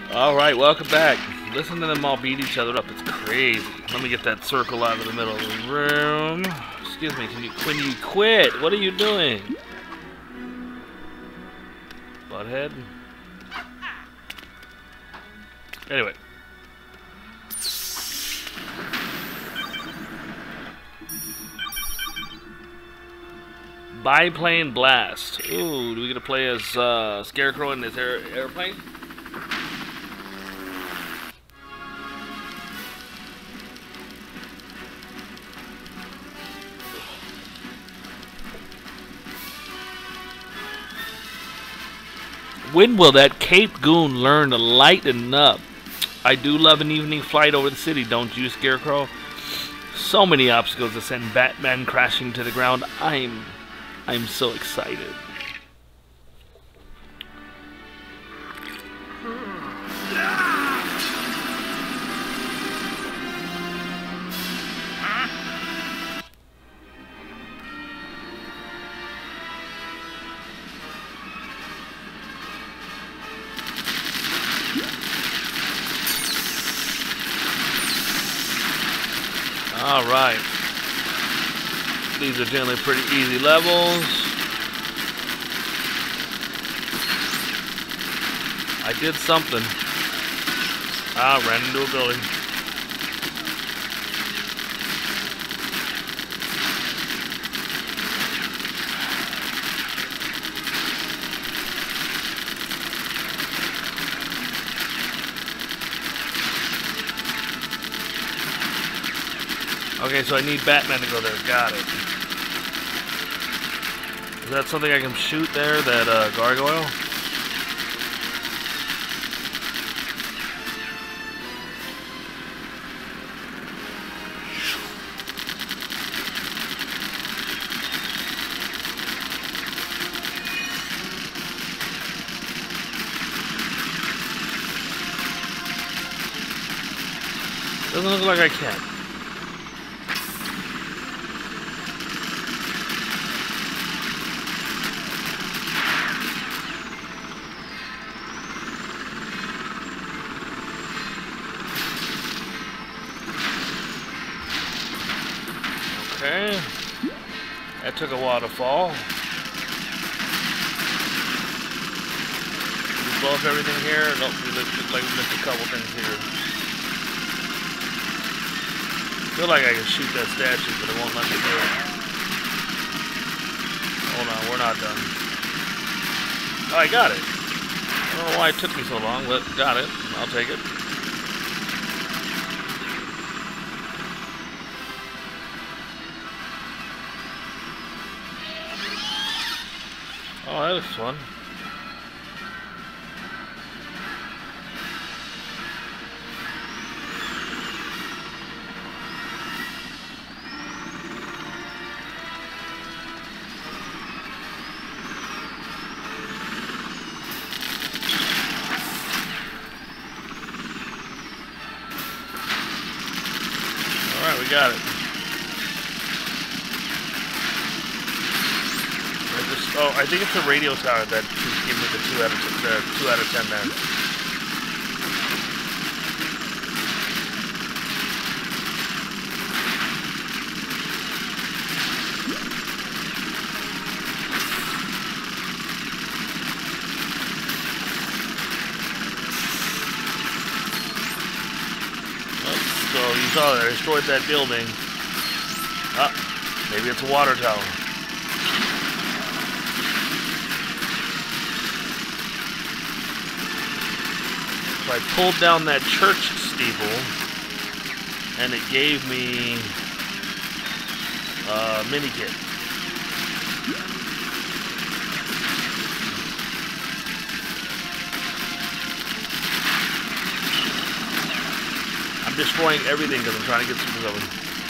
Alright, welcome back. Listen to them all beat each other up. It's crazy. Let me get that circle out of the middle of the room. Excuse me, can you quit? What are you doing? Butthead. Anyway. Biplane Blast. Ooh, do we get to play as Scarecrow in his airplane? When will that Cape Goon learn to lighten up? I do love an evening flight over the city, don't you, Scarecrow? So many obstacles to send Batman crashing to the ground. I'm so excited. Alright. These are generally pretty easy levels. I did something. Ran into a building. Okay, so I need Batman to go there. Got it. Is that something I can shoot there? That gargoyle? Doesn't look like I can. Okay, that took a while to fall. Did we blow up everything here? Nope, we look like we missed a couple things here. I feel like I can shoot that statue, but it won't let me do it. Hold on, we're not done. Oh, I got it. I don't know why it took me so long, but got it. I'll take it. Oh, that looks fun. Alright, we got it. Oh, I think it's the radio tower that gave me the 2 out of 10 there. So you saw that I destroyed that building. Maybe it's a water tower. So I pulled down that church steeple, and it gave me a mini kit. I'm destroying everything because I'm trying to get super going.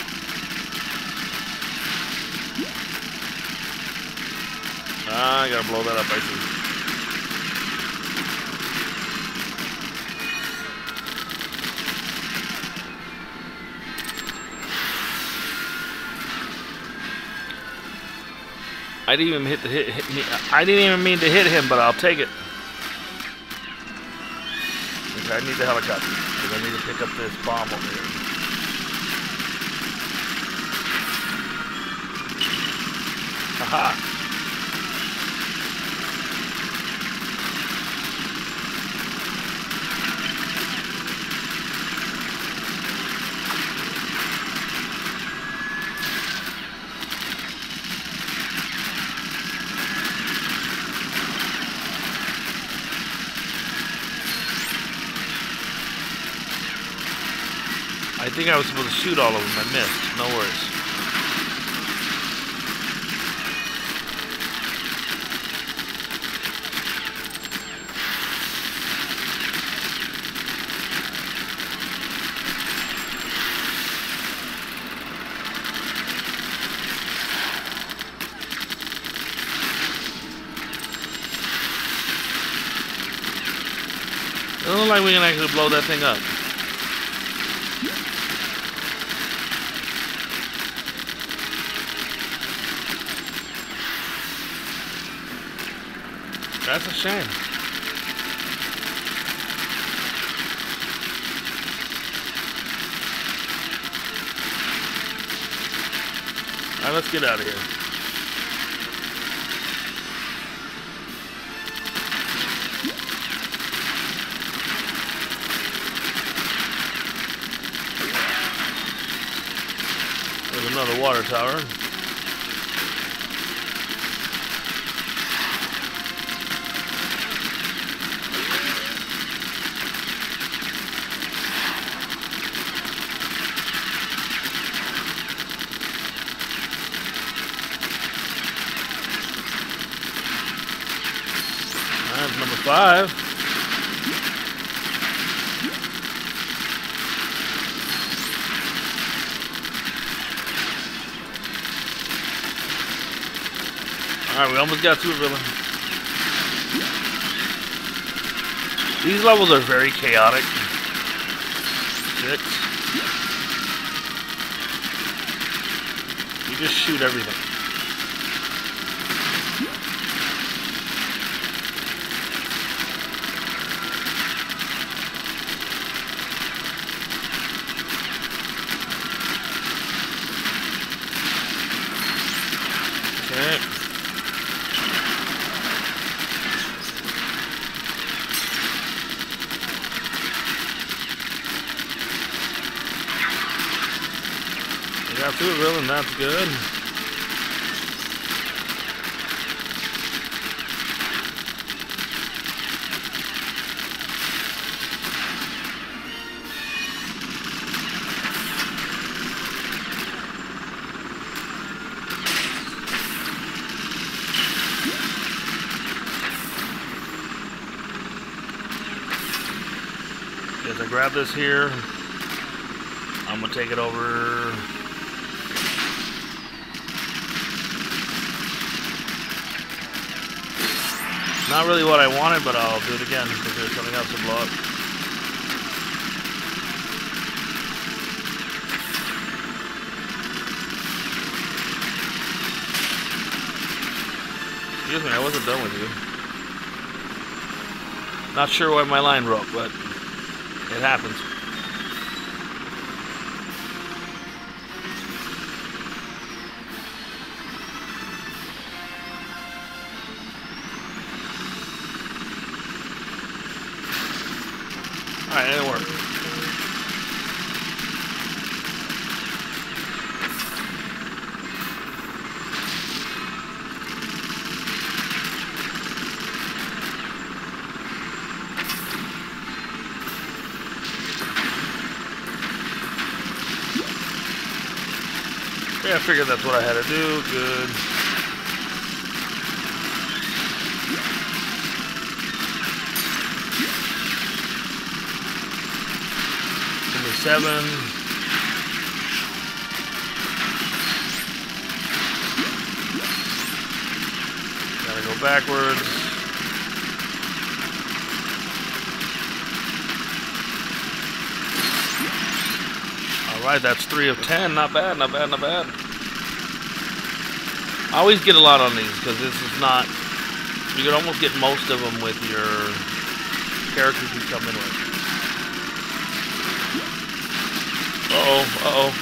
I gotta blow that up, I see. I didn't even I didn't even mean to hit him, but I'll take it. Okay, I need the helicopter because I need to pick up this bomb over here. Haha. I think I was supposed to shoot all of them. I missed. No worries. It doesn't look like we can actually blow that thing up. That's a shame. Alright, let's get out of here. There's another water tower. That's number 5. Alright, we almost got to it, villain. These levels are very chaotic. 6. You just shoot everything. Okay. We got through it, villain. That's good. As I grab this here, I'm gonna take it over. Not really what I wanted, but I'll do it again because there's something else to blow up. Excuse me, I wasn't done with you. Not sure why my line broke, but it happens. Alright, it didn't work. Yeah, I figured that's what I had to do. Good. Give me 7. Gotta go backwards. Alright, that's 3 of 10. Not bad, not bad, not bad. I always get a lot on these because this is not... You can almost get most of them with your characters you come in with. Uh-oh, uh-oh.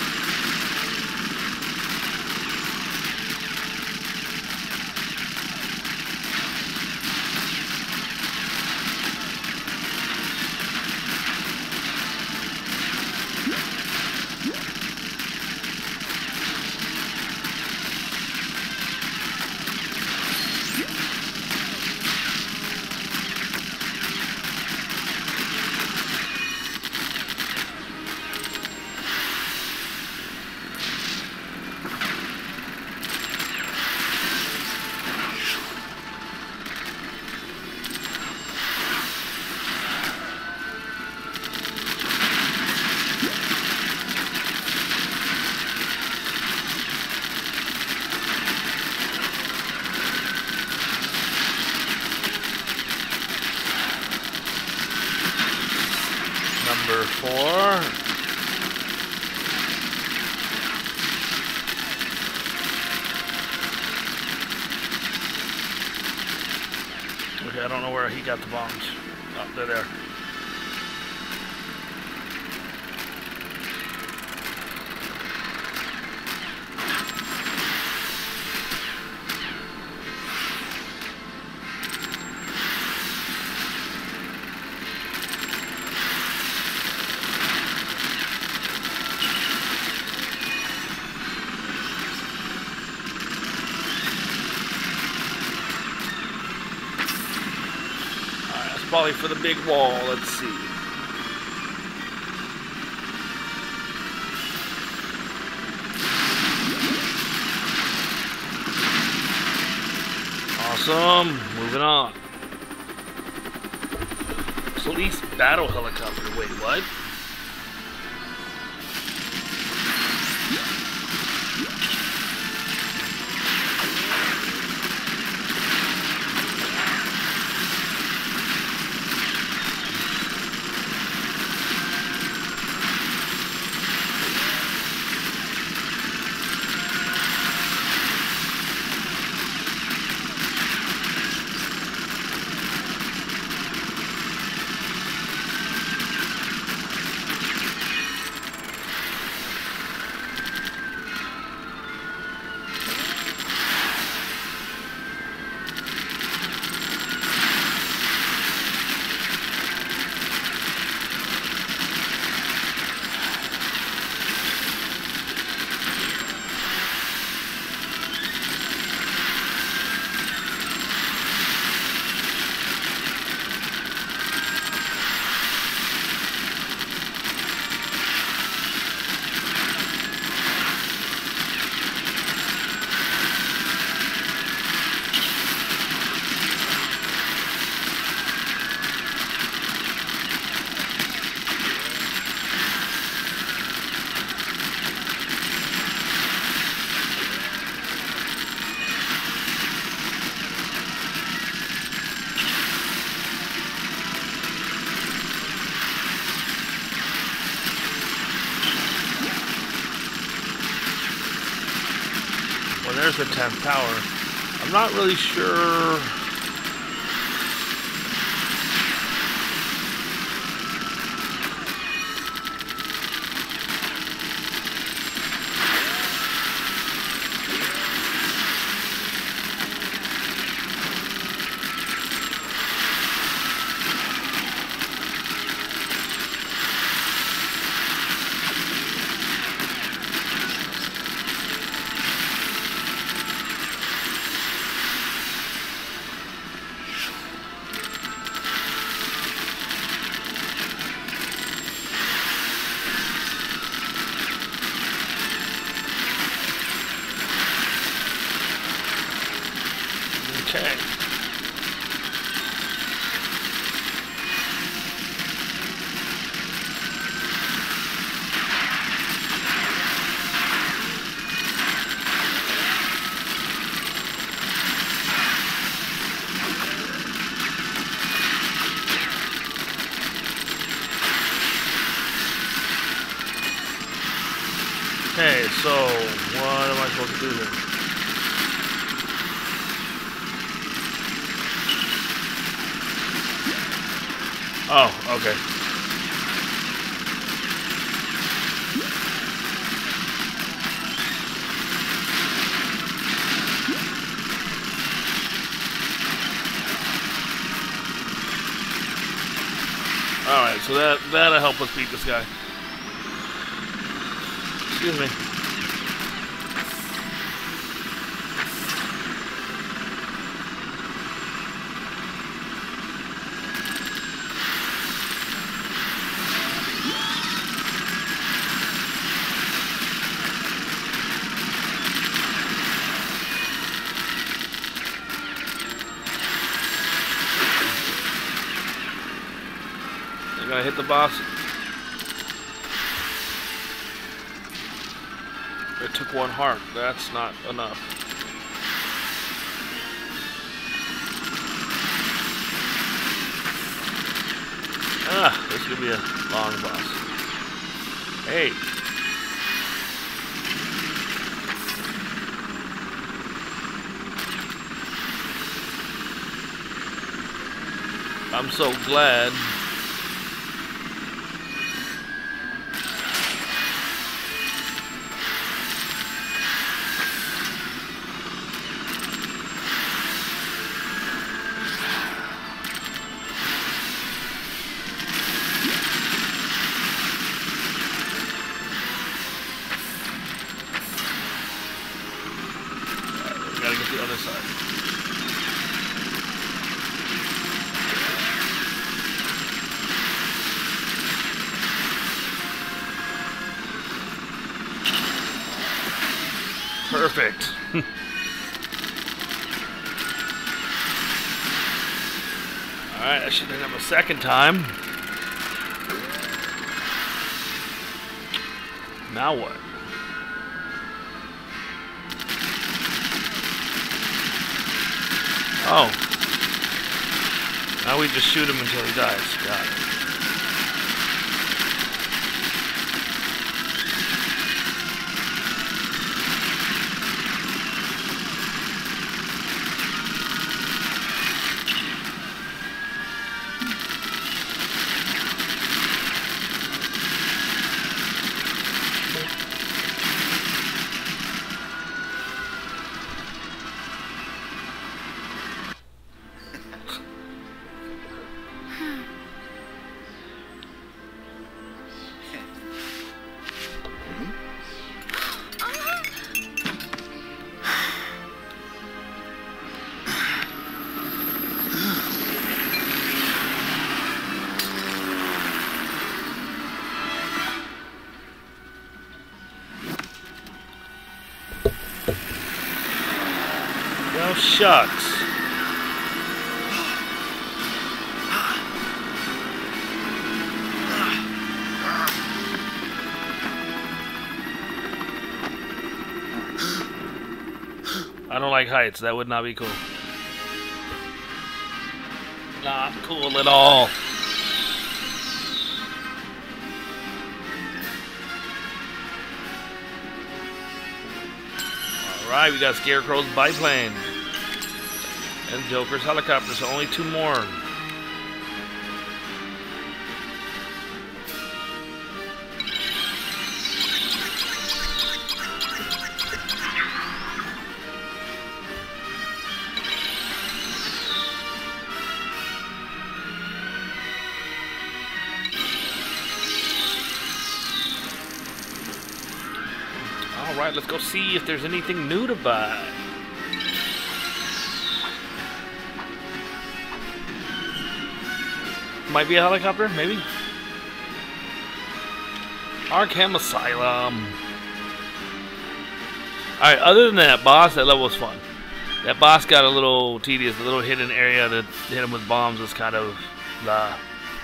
Number 4. Okay, I don't know where he got the bombs. Oh, they're there. Probably for the big wall. Let's see. Awesome. Moving on. Police battle helicopter. Wait, what? Well, there's the 10th tower. I'm not really sure. Okay. Okay, so what am I supposed to do here? Oh, okay. Alright, so that'll help us beat this guy. Excuse me. I gotta hit the boss. It took 1 heart. That's not enough. Ah, this could be a long boss. Hey. I'm so glad. Gotta get the other side. Perfect. Alright, I should hit him a second time. Now what? Oh. Now we just shoot him until he dies. Got it. Well, shucks. I don't like heights. That would not be cool. Not cool at all. Alright, we got Scarecrow's biplane. And Joker's helicopter, so only 2 more. Alright, let's go see if there's anything new to buy. Might be a helicopter, maybe? Arkham Asylum. Alright, other than that boss, that level was fun. That boss got a little tedious, a little hidden area that hit him with bombs was kind of blah.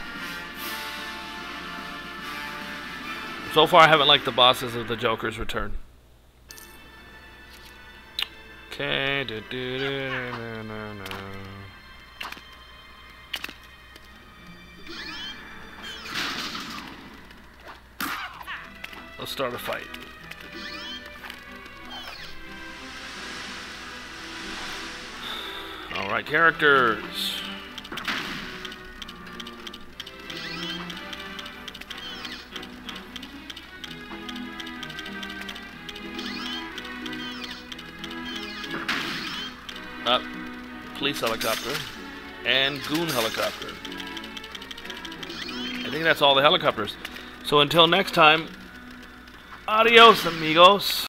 So far I haven't liked the bosses of the Joker's Return. Okay, let's start a fight. Alright, characters. Police helicopter and goon helicopter. think that's all the helicopters. So until next time, adios, amigos.